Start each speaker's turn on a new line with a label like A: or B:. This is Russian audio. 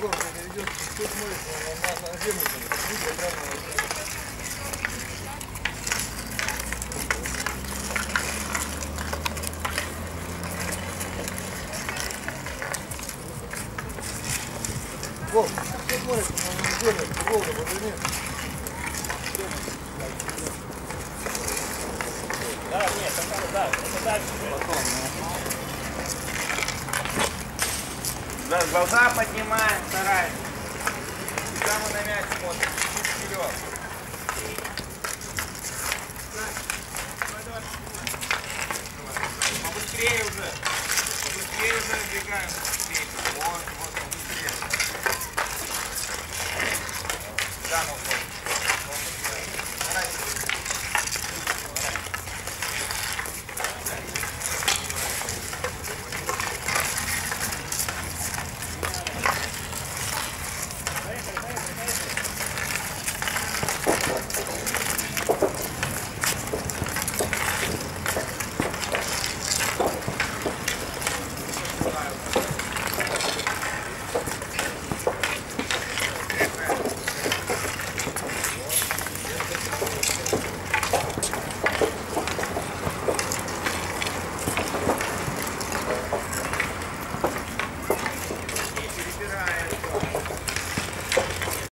A: Егор, когда идет, кто смотрит на землю, Вов, кто смотрит на землю, Волга, возьми.
B: Да, нет, это дальше. Потом, да, глаза поднимаем, стараемся. Всегда мы на мяч смотрим, чуть вперед. Побыстрее уже. Побыстрее уже набегаем.